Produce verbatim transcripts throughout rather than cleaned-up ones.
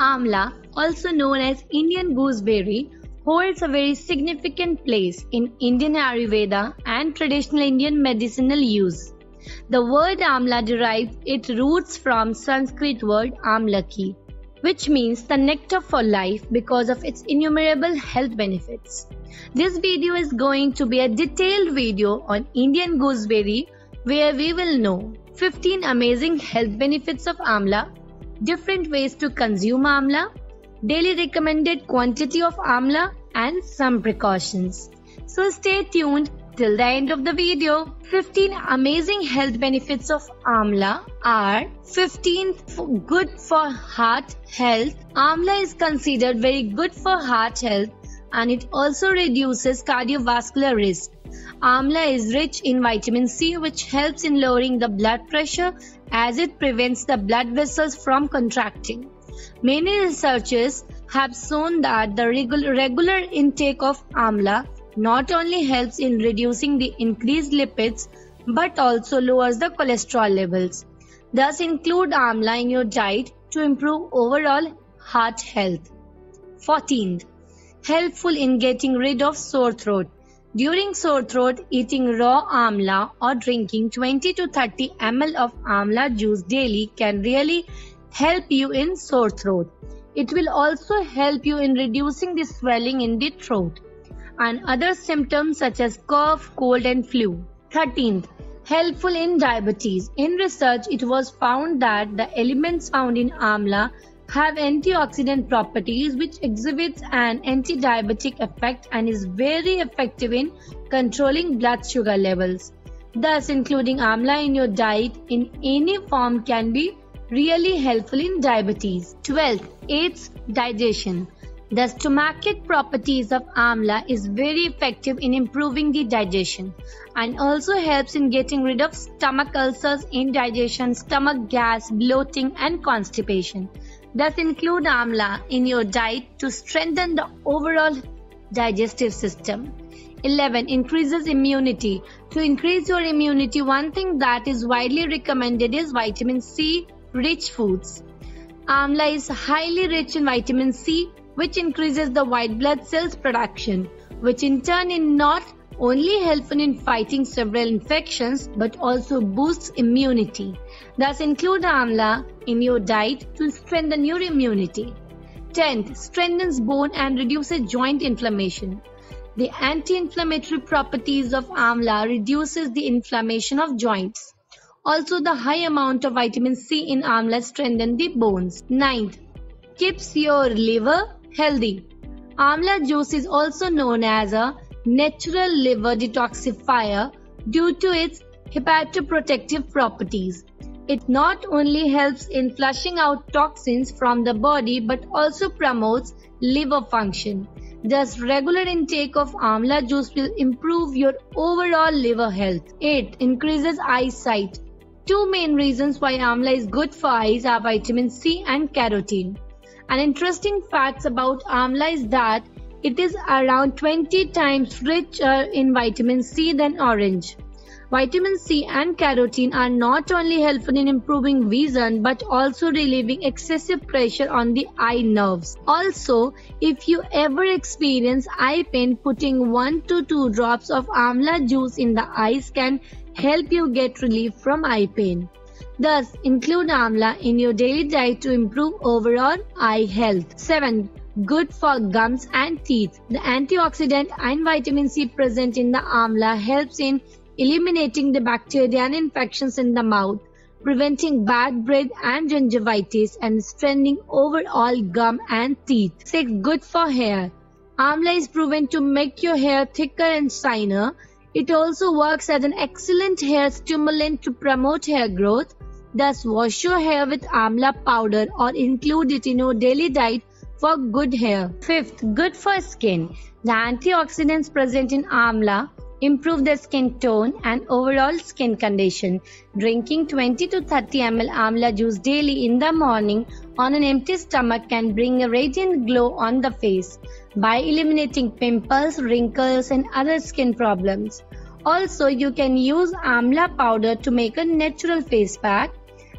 Amla, also known as Indian gooseberry, holds a very significant place in Indian Ayurveda and traditional Indian medicinal use. The word Amla derives its roots from Sanskrit word Amlaki, which means the nectar for life because of its innumerable health benefits. This video is going to be a detailed video on Indian gooseberry where we will know fifteen amazing health benefits of Amla, different ways to consume Amla, daily recommended quantity of Amla and some precautions. So stay tuned till the end of the video. fifteen amazing health benefits of Amla are fifteen good for heart health. Amla is considered very good for heart health and it also reduces cardiovascular risk. Amla is rich in vitamin C, which helps in lowering the blood pressure as it prevents the blood vessels from contracting. Many researchers have shown that the regular, regular intake of Amla not only helps in reducing the increased lipids but also lowers the cholesterol levels. Thus, include Amla in your diet to improve overall heart health. fourteenth. Helpful in getting rid of sore throat. During sore throat, eating raw Amla or drinking twenty to thirty milliliters of Amla juice daily can really help you in sore throat. It will also help you in reducing the swelling in the throat and other symptoms such as cough, cold and flu. thirteenth. Helpful in diabetes. In research, it was found that the elements found in Amla have antioxidant properties which exhibits an anti-diabetic effect and is very effective in controlling blood sugar levels. Thus, including Amla in your diet in any form can be really helpful in diabetes. twelfth. Aids digestion. The stomachic properties of Amla is very effective in improving the digestion and also helps in getting rid of stomach ulcers, indigestion, stomach gas, bloating and constipation. Thus, include Amla in your diet to strengthen the overall digestive system. eleven. Increases immunity. To increase your immunity, one thing that is widely recommended is vitamin C rich foods. Amla is highly rich in vitamin C, which increases the white blood cells production, which in turn is not only helpful in fighting several infections but also boosts immunity. Thus, include Amla in your diet to strengthen your immunity. tenth. Strengthens bone and reduces joint inflammation. The anti-inflammatory properties of Amla reduces the inflammation of joints. Also, the high amount of vitamin C in Amla strengthens the bones. ninth. Keeps your liver healthy. Amla juice is also known as a natural liver detoxifier due to its hepatoprotective properties. It not only helps in flushing out toxins from the body but also promotes liver function. Thus, regular intake of Amla juice will improve your overall liver health. eight. Increases eyesight. Two main reasons why Amla is good for eyes are vitamin C and carotene. An interesting fact about Amla is that it is around twenty times richer in vitamin C than orange. Vitamin C and carotene are not only helpful in improving vision but also relieving excessive pressure on the eye nerves. Also, if you ever experience eye pain, putting one to two drops of Amla juice in the eyes can help you get relief from eye pain. Thus, include Amla in your daily diet to improve overall eye health. seven. Good for gums and teeth. The antioxidant and vitamin C present in the Amla helps in eliminating the bacteria and infections in the mouth, preventing bad breath and gingivitis, and strengthening overall gum and teeth. six. Good for hair. Amla is proven to make your hair thicker and shinier. It also works as an excellent hair stimulant to promote hair growth. Thus, wash your hair with Amla powder or include it in your daily diet for good hair. fifth. Good for skin. The antioxidants present in Amla improve the skin tone and overall skin condition. Drinking twenty to thirty milliliters Amla juice daily in the morning on an empty stomach can bring a radiant glow on the face by eliminating pimples, wrinkles, and other skin problems. Also, you can use Amla powder to make a natural face pack.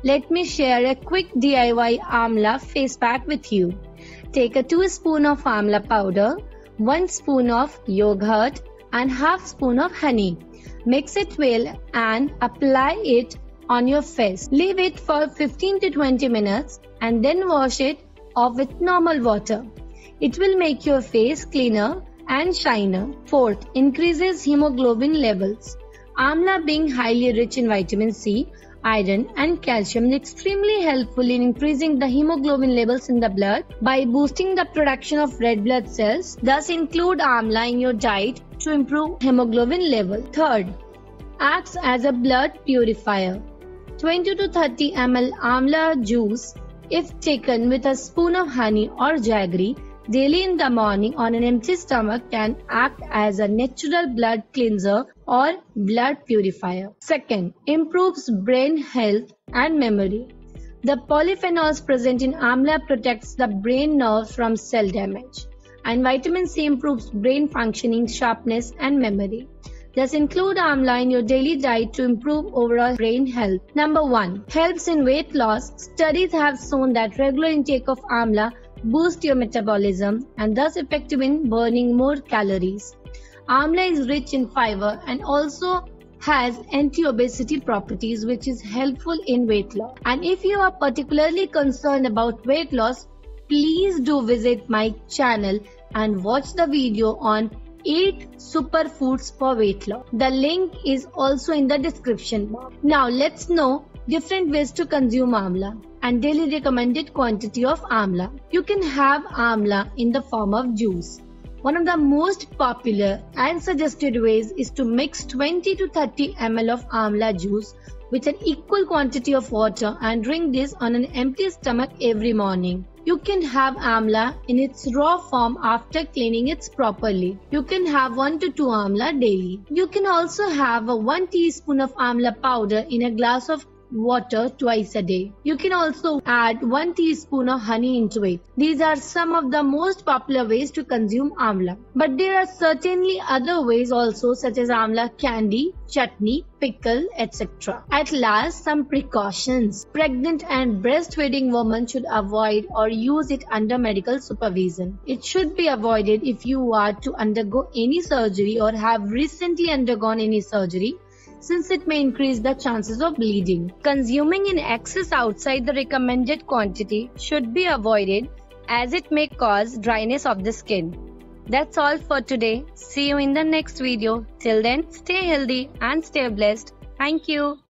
let me share a quick D I Y Amla face pack with you. Take a two spoon of Amla powder, one spoon of yogurt and half spoon of honey. Mix it well and apply it on your face. Leave it for fifteen to twenty minutes and then wash it off with normal water. It will make your face cleaner and shiner. Fourth, increases hemoglobin levels. Amla, being highly rich in vitamin C, iron and calcium, is extremely helpful in increasing the hemoglobin levels in the blood by boosting the production of red blood cells. Thus, include amla in your diet to improve hemoglobin level. Third, acts as a blood purifier. twenty to thirty milliliters amla juice, if taken with a spoon of honey or jaggery daily in the morning on an empty stomach, can act as a natural blood cleanser or blood purifier. Second, improves brain health and memory. The polyphenols present in amla protects the brain nerves from cell damage, and vitamin C improves brain functioning, sharpness and memory. Thus, include amla in your daily diet to improve overall brain health. Number one, helps in weight loss. Studies have shown that regular intake of amla boosts your metabolism and thus effective in burning more calories. Amla is rich in fiber and also has anti-obesity properties, which is helpful in weight loss. And if you are particularly concerned about weight loss, please do visit my channel and watch the video on eight superfoods for weight loss. The link is also in the description box. Now let's know different ways to consume amla and daily recommended quantity of amla. You can have amla in the form of juice. One of the most popular and suggested ways is to mix twenty to thirty milliliters of amla juice with an equal quantity of water and drink this on an empty stomach every morning. You can have amla in its raw form after cleaning it properly. You can have one to two amla daily. You can also have a one teaspoon of amla powder in a glass of water twice a day. You can also add one teaspoon of honey into it. These are some of the most popular ways to consume amla. But there are certainly other ways also, such as amla candy, chutney, pickle, et cetera. At last, some precautions. Pregnant and breastfeeding women should avoid or use it under medical supervision. It should be avoided if you are to undergo any surgery or have recently undergone any surgery, since it may increase the chances of bleeding. Consuming in excess outside the recommended quantity should be avoided, as it may cause dryness of the skin. That's all for today. See you in the next video. Till then, stay healthy and stay blessed. Thank you.